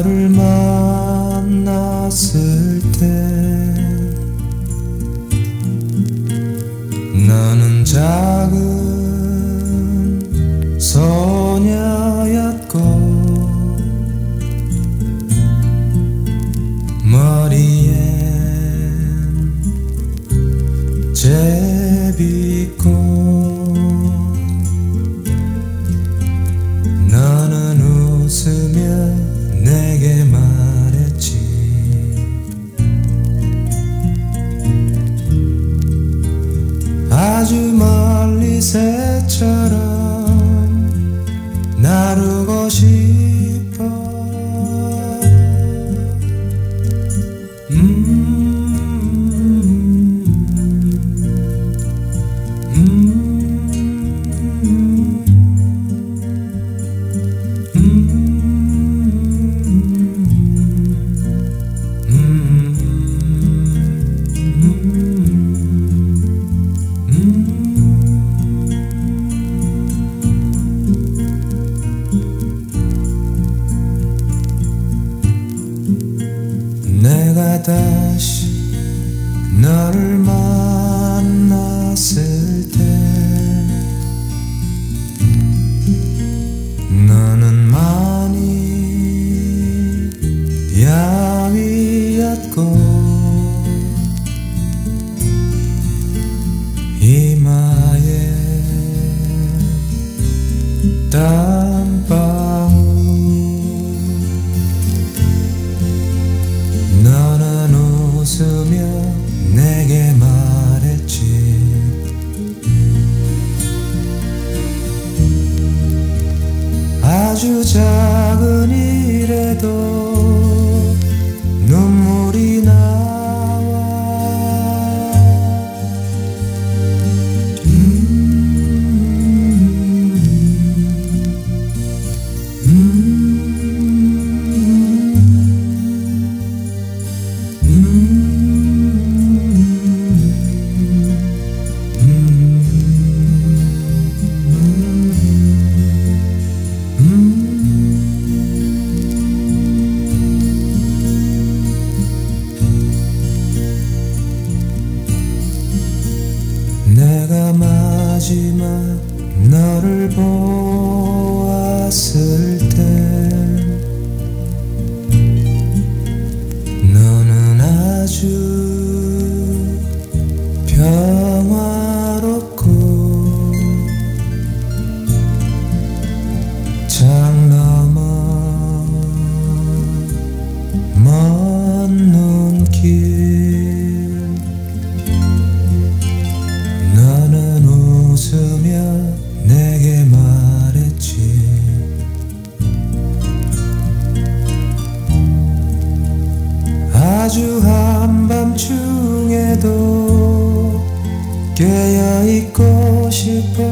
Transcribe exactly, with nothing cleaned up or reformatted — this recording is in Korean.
너를 만났을 때 너는 작은 소녀였고 머리엔 제비꽃 너는 웃으며 내게 말했지 아주 멀리 새처럼 나르고 싶어 음 내가 다시 너를 만났을 때 너는 많이 야위었고 이마에 땀방울 너는 웃으며 내게 말했지 아주 작은 일에도 눈물이 나와 음, 음, 내가 마지막 너를 보았을 때 너는 아주 평화롭고 장 넘어 먼 눈길 너는 웃으며 내게 말했지 아주 한밤중에도 깨어있고 싶어